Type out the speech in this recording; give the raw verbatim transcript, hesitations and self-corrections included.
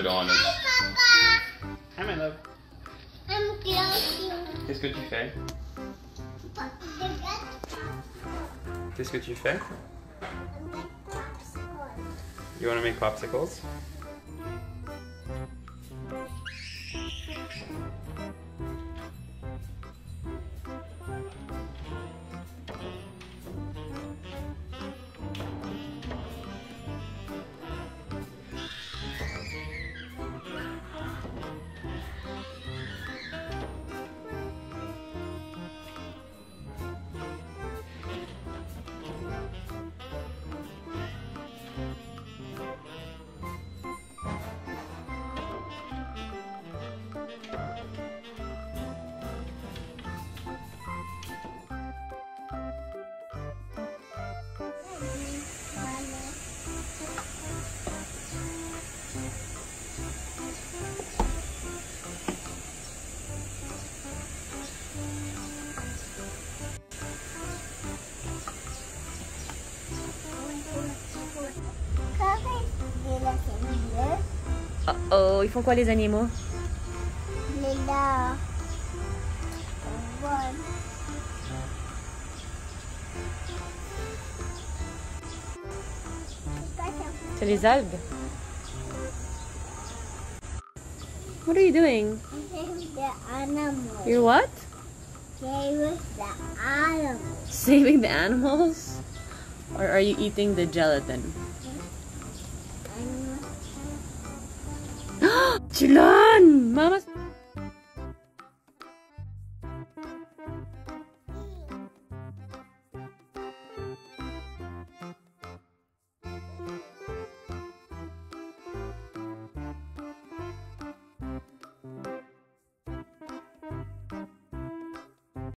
colorant notre... Papa, Hi my love. I'm closing. Qu'est-ce que tu fais? Regarde. Qu'est-ce que tu fais? I'm like popsicle. You want to make popsicles? Oh oh, ils font quoi les animaux? Les là. C'est les algues. What are you doing? Save the animals. You're what? Save the animals. Saving the animals? Or are you eating the gelatin? Chilan! Mama's...